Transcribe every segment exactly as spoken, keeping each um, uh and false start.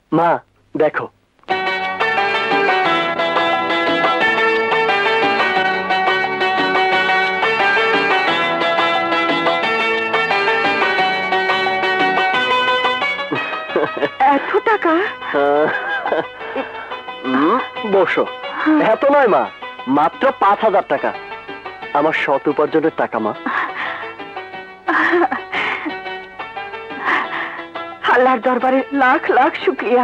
মা দেখো, এত টাকা? বসো। এত নয় মা, মাত্র পাঁচ হাজার টাকা, আমার সৎ উপার্জনের টাকা মা। আল্লাহর দরবারে লাখ লাখ শুকরিয়া।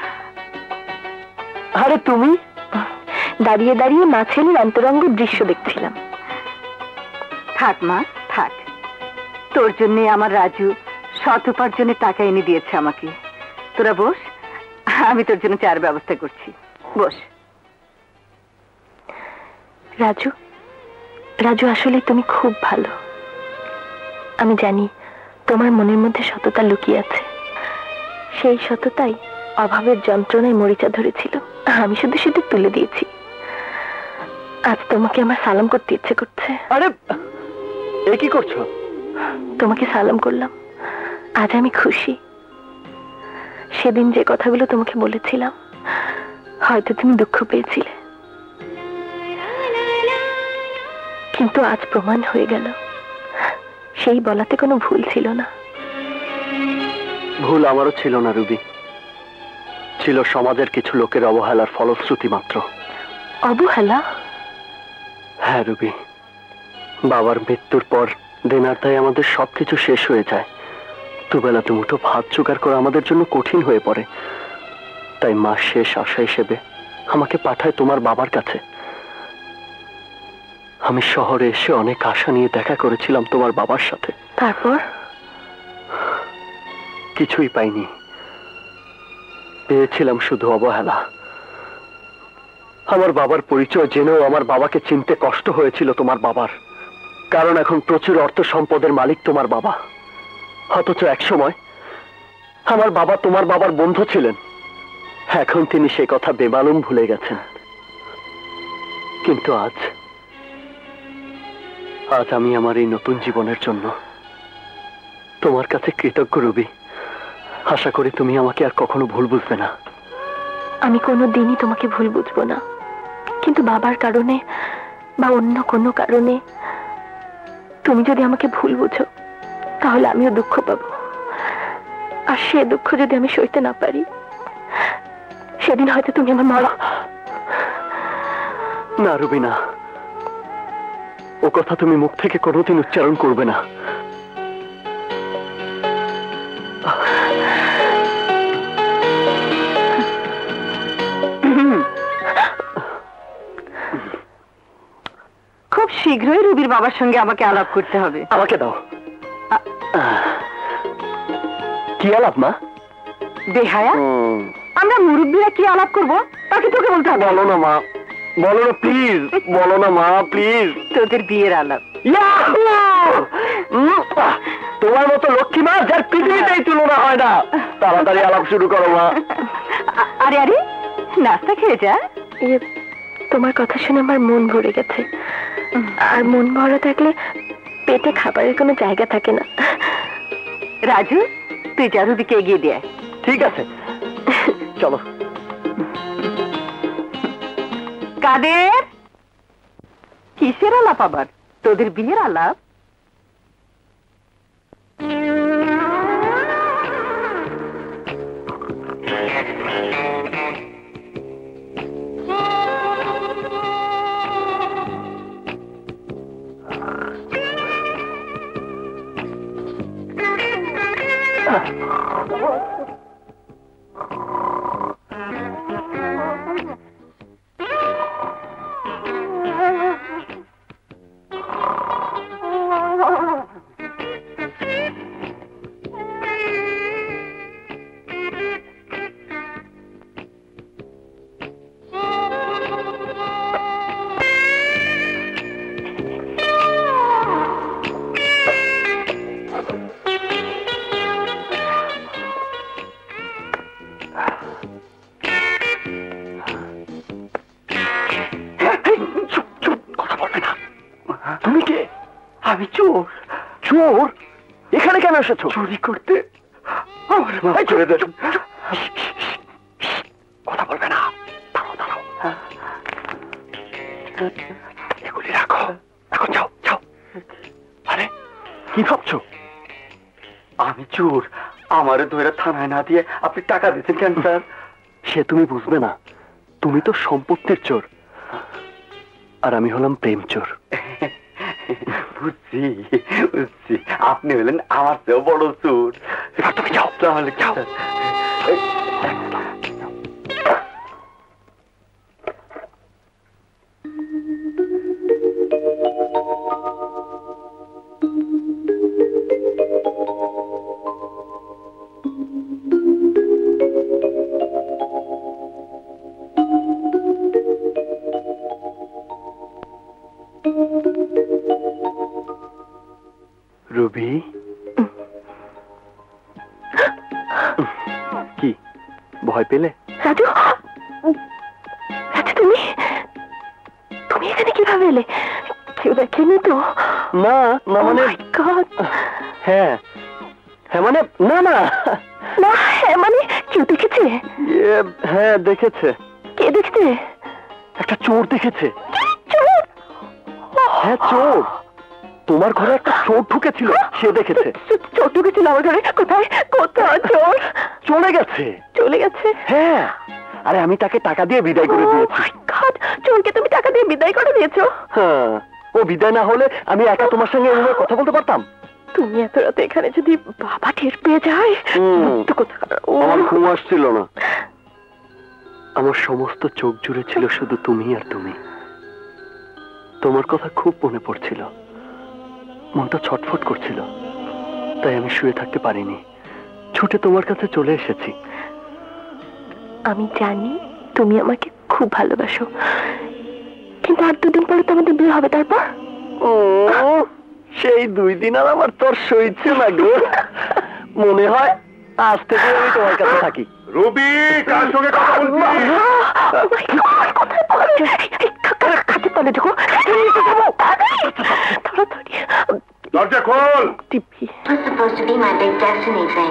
আরে তুমি? দাঁড়িয়ে দাঁড়িয়ে মা ছেলের অন্তরঙ্গ দৃশ্য দেখছিলাম। থাক মা থাক, তোর জন্য আমার রাজু সৎ উপার্জনের টাকা এনে দিয়েছে আমাকে। তোরা বস, আমি তোর জন্য চার ব্যবস্থা করছি। বস। রাজু, রাজু আসলে তুমি খুব ভালো। আমি জানি তোমার মনের মধ্যে সততা লুকিয়ে আছে। সেই সততাই অভাবের যন্ত্রণায় মরিচা ধরেছিল, আমি শুধু শুধু তুলে দিয়েছি। আজ তোমাকে আমার সালাম করতে ইচ্ছে করছে। আরে এ কি করছো? তোমাকে সালাম করলাম। আজ আমি খুশি। সেদিন যে কথাগুলো তোমাকে বলেছিলাম, হয়তো তুমি দুঃখ পেয়েছিলে, কিন্তু আজ প্রমাণ হয়ে গেল সেই বলাতে কোনো ভুল ছিল না। ভুল আমারও ছিল না রুবি, ছিল সমাজের কিছু লোকের অবহেলার ফলশ্রুতি মাত্র। অবহেলা? হ্যাঁ রুবি, বাবার মৃত্যুর পর দেনার দায়ে আমাদের সবকিছু শেষ হয়ে যায়। দুবেলা দুমুঠো ভাত জোগাড় করা আমাদের জন্য কঠিন হয়ে পড়ে। তাই মা শেষ আশা হিসেবে আমাকে পাঠায় তোমার বাবার কাছে। আমি শহরে এসে অনেক আশা নিয়ে দেখা করেছিলাম তোমার বাবার সাথে। তারপর? কিছুই পাইনি, পেয়েছিলাম শুধু অবহেলা। আমার বাবার পরিচয় জেনেও আমার বাবাকে চিনতে কষ্ট হয়েছিল তোমার বাবার, কারণ এখন প্রচুর অর্থ সম্পদের মালিক তোমার বাবা। অথচ এক সময় আমার বাবা তোমার বাবার বন্ধু ছিলেন, এখন তিনি সে কথা বেমালুম ভুলে গেছেন। কিন্তু আজ আজ আমি আমার এই নতুন জীবনের জন্য তোমার কাছে কৃতজ্ঞ রুবি। আশা করি তুমি আমাকে আর কখনো ভুল বুঝবে না। আমি কোনো দিনই তোমাকে ভুল বুঝবো না, কিন্তু বাবার কারণে বা অন্য কোনো কারণে তুমি যদি আমাকে ভুল বুঝো, তাহলে আমিও দুঃখ পাবো। আর সে দুঃখ যদি আমি সইতে না পারি, সেদিন হয়তো তুমি আমার মা। না রুবি না, ও কথা তুমি মুখ থেকে কোনোদিন উচ্চারণ করবে না। খুব শীঘ্রই রুবির বাবার সঙ্গে আমাকে আলাপ করতে হবে। আমাকে দাও। কি আলাপ মা? বেহায়া, আমরা মুরব্বীরা কি আলাপ করবো তাকে তোকে বলতে হবে। বলো না মা, বলো না প্লিজ, বলো না মা প্লিজ। তোদের বিয়ের আলাপ। তোমার মতো লক্ষ্মী মা যার পৃথিবীতেই তুলনা হয় না। তাড়াতাড়ি আলাপ শুরু করো মা। আরে আরে, নাস্তা খেয়ে যা। তোমার কথা শুনে আমার মন ভরে গেছে, আর মন ভরা থাকলে পেটে খাবারের কোনো জায়গা থাকে না। রাজু, তুই যা রুবিকে এগিয়ে দিয়ে। ঠিক আছে, চলো। কাদের, কিসের আলাপ আবার? তোদের বিয়ের আলাপ? আমি চোর। চোর? এখানে কেন এসেছো? চুরি করতে। আমার মাফ করে দেন। এগুলি রাখো, এখন যাও যাও। আরে কি ভাবছো? আমি চোর, আমারে ধরে থানায় না দিয়ে আপনি টাকা দিচ্ছেন কেন স্যার? সে তুমি বুঝবে না, তুমি তো সম্পত্তির চোর, আর আমি হলাম প্রেম চোর। বুঝছি বুঝছি, আপনি হলেন আমার চেয়েও বড় চোর। তুমি যাও তাহলে, যাও। রুবি, কি ভয় পেলে? রাজু, রাজু তুমি তুমি এখানে কিভাবে এলে? কেউ দেখেনি তো? না না মানে Oh my God! হ্যাঁ হ্যাঁ মানে না না না হ্যাঁ মানে কেউ দেখেছে? ইয়ে, হ্যাঁ দেখেছে। কে দেখেছে? একটা চোর দেখেছে। চোর? হ্যাঁ চোর, তোমার ঘরে একটা চোর ঢুকেছিল, সে দেখেছে। চোর ঢুকেছিল আমার ঘরে? কোথায় কোথায় চোর? চলে গেছে। চলে গেছে? হ্যাঁ, আরে আমি তাকে টাকা দিয়ে বিদায় করে দিয়েছি। Oh my God! চোরকে তুমি টাকা দিয়ে বিদায় করে দিয়েছো? হ্যাঁ, ও বিদায় না হলে আমি একা তোমার সঙ্গে এভাবে কথা বলতে পারতাম? তুমি এত রাতে এখানে যদি বাবা টের পেয়ে যায়। তো কোথাকার আমার ঘুম আসছিল না, আমার সমস্ত চোখ জুড়ে ছিল শুধু তুমি আর তুমি। তোমার কথা খুব মনে পড়ছিল, মনটা ছটফট করছিল, তাই আমি শুয়ে থাকতে পারিনি, ছুটে তোমার কাছে চলে এসেছি। আমি জানি তুমি আমাকে খুব ভালোবাসো, কিন্তু আর দুদিন পরে তো আমাদের বিয়ে হবে। তারপর ও সেই দুই দিন আর আমার তোর সইছে না গো। মনে হয় আজ থেকে আমি তোমার কাছে থাকি। রুবি, কার সঙ্গে কথা বলছিস? খাতে তলে ঢুকো, তাড়াতাড়ি দরজা খোল। টিপি। was supposed to be my big destiny thing.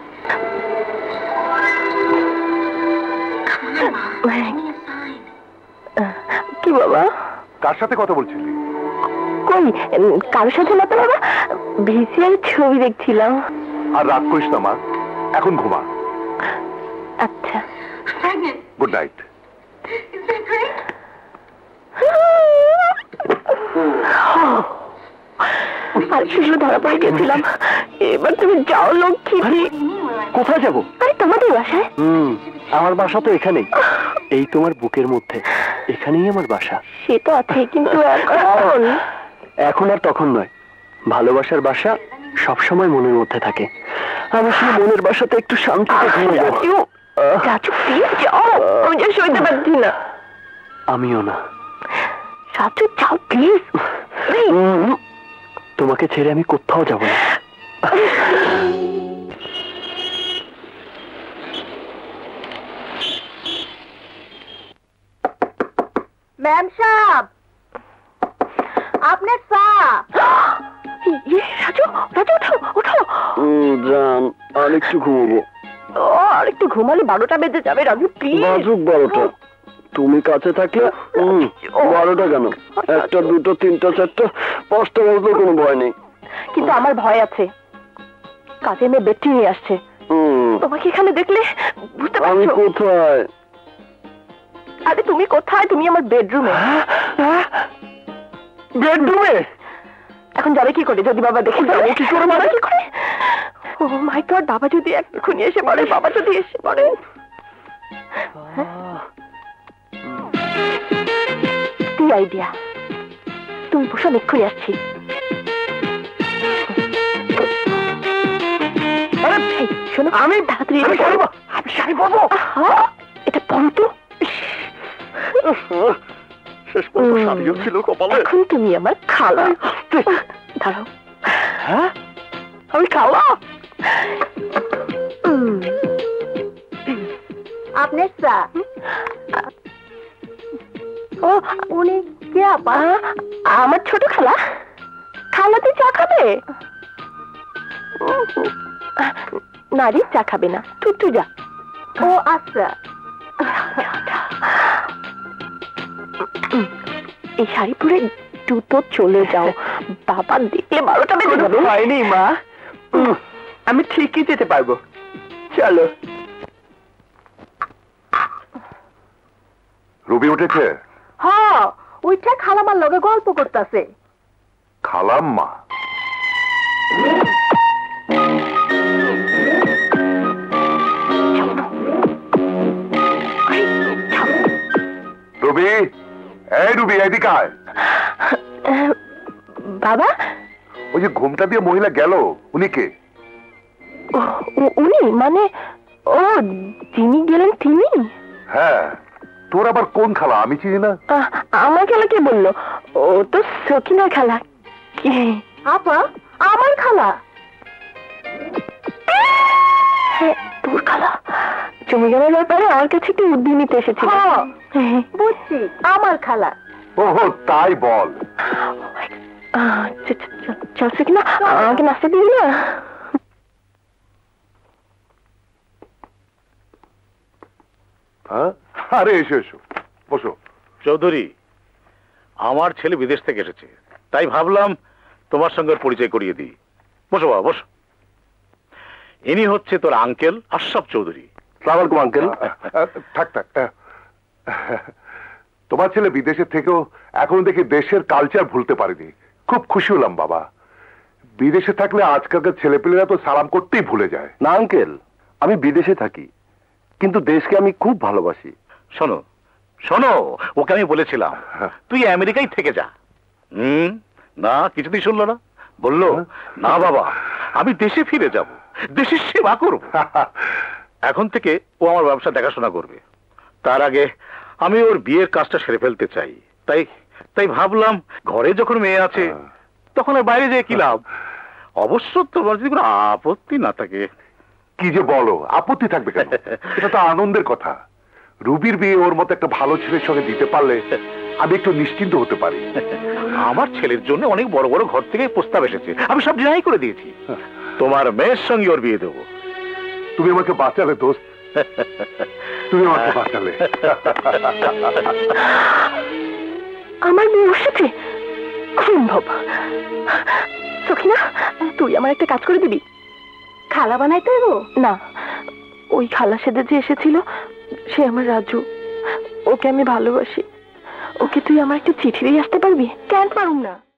Come on, Mom. Give me a sign. কি বাবা? কার সাথে কথা বলছিলি? কই কারোর সাথে না তো বাবা, ভিসিআর ছবি দেখছিলাম। আর রাগ করিস না মা, এখন ঘুমা। আচ্ছা, Pregnant. Good night. Is that great? আর সেগুলো ধরা পড়ে গেছিলাম। এবার তুমি যাও লক্ষ্মী। কোথায় যাবো? আরে তোমাদের বাসায়। হুম, আমার বাসা তো এখানেই, এই তোমার বুকের মধ্যে, এখানেই আমার বাসা। সে তো আছে, কিন্তু এখন এখন আর তখন নয়, ভালোবাসার বাসা সবসময় মনের মধ্যে থাকে। আমি সেই মনের বাসাতে একটু শান্তিতে ঘুরে যাবো। রাজু, রাজু প্লিজ যাও, আমি যা সইতে পারছি না। আমিও না। রাজু যাও প্লিজ। তোমাকে ছেড়ে আমি কোথাও যাব না। ম্যাম সাহেব, আপনার চা। রাজু, রাজু ওঠো ওঠো। জান, আর একটু ঘুমাবো। আর একটু ঘুমালে বারোটা বেজে যাবে। রাজু প্লিজ। বাজুক বারোটা, তুমি কাছে থাকলে বারোটা কেন, একটা দুটো তিনটা চারটা পাঁচটা বাজলেও কোনো ভয় নেই। কিন্তু আমার ভয় আছে, কাজে মেয়ে বেডটি নিয়ে আসছে। তোমাকে এখানে দেখলে বুঝতে আমি পারছো? কোথায়? আরে তুমি কোথায়? তুমি আমার বেডরুমে। বেডরুমে? এখন যাবে কি করে যদি বাবা দেখে? যাবো কি করে মানে? কি করে? ও মাই গড, বাবা যদি এক্ষুনি এসে পড়ে, বাবা যদি এসে পড়ে। কি আইডিয়া, তুমি বসো, আমি এক্ষুনি আসছি। এই, শোনো, আমি তাড়াতাড়ি আমি বলবো, আমি শাড়ি পরবো। আহা, এটা পড়ো তো। শেষ পর্যন্ত শাড়িও ছিল কপালে। এখন তুমি আমার খালা। দাঁড়াও, হ্যাঁ আমি খালা। আপনার চা। ও উনি কে আপা? আমার ছোট খালা। খালাতে চা খাবে? নারী চা খাবে না, তুই তুই যা। ও আচ্ছা, এই শাড়ি পরে দ্রুত চলে যাও, বাবা দেখলে বারোটা বেজে যাবে। হয়নি মা, উম, আমি ঠিকই যেতে পারবো, চলো। রবি উঠেছে? হ্যাঁ, ওইটা খালামার লগে গল্প করতেছে। খালাম্মা? রবি, এই রবি, এদিকে আয়। বাবা, ওই যে ঘুমটা দিয়ে মহিলা গেল, উনি কে? উ- উনি মানে ও যিনি গেলেন তিনি? হ্যাঁ, তোর আবার কোন খালা? আমি চিনি না। আহ, আমার খালা কে বললো? ও তো সকিনার খালা। কে? আপা, আমার খালা? হ্যাঁ, তোর খালা। জমি জমার ব্যাপারে আমার কাছে একটু উদ্দিন নিতে এসেছিল। বুঝছি, আমার খালা। ও তাই বল। আহ, চ- চ- চ- চলছে কিনা, আমাকে নাস্তা দিবি না? হ্যাঁ, আরে এসো এসো, বসো। চৌধুরী, আমার ছেলে বিদেশ থেকে এসেছে, তাই ভাবলাম তোমার সঙ্গে ওর পরিচয় করিয়ে দিই। বসো বাবা, বসো। ইনি হচ্ছে তোর আঙ্কেল আশরাফ চৌধুরী। সালাম আলাইকুম আঙ্কেল। থাক থাক। তোমার ছেলে বিদেশে থেকেও এখন দেখি দেশের কালচার ভুলতে পারেনি। খুব খুশি হলাম বাবা। বিদেশে থাকলে আজকালকার ছেলেপেলেরা তো সালাম করতেই ভুলে যায়। না আঙ্কেল, আমি বিদেশে থাকি, কিন্তু দেশকে আমি খুব ভালোবাসি। শোনো শোনো, ওকে আমি বলেছিলাম তুই আমেরিকায় থেকে যা। হুম, না কিছুতেই শুনলো না, বললো না বাবা আমি দেশে ফিরে যাব, দেশের সেবা করব। এখন থেকে ও আমার ব্যবসা দেখাশোনা করবে। তার আগে আমি ওর বিয়ের কাজটা সেরে ফেলতে চাই। তাই তাই ভাবলাম ঘরে যখন মেয়ে আছে তখন আর বাইরে যেয়ে কি লাভ। অবশ্য তোমার যদি কোনো আপত্তি না থাকে। কি যে বলো, আপত্তি থাকবে কেন? এটা তো আনন্দের কথা। রুবির বিয়ে ওর মতো একটা ভালো ছেলের সঙ্গে দিতে পারলে আমি একটু নিশ্চিন্ত হতে পারি। আমার ছেলের জন্য অনেক বড় বড় ঘর থেকে প্রস্তাব এসেছে, আমি সব ডিনাই করে দিয়েছি। তোমার মেয়ের সঙ্গে ওর বিয়ে দেবো। তুমি আমাকে বাঁচালে দোস্ত, তুমি আমাকে বাঁচালে। আমার মেয়ে ওর সাথে অসম্ভব। সখিনা, তুই আমার একটা কাজ করে দিবি। খালা বানাইতে হইব না, ওই খালা সেদে যে এসেছিল সে আমার রাজু, ওকে আমি ভালোবাসি। ওকে তুই আমার একটা চিঠি দিয়ে আসতে পারবি? কেন পারুম না?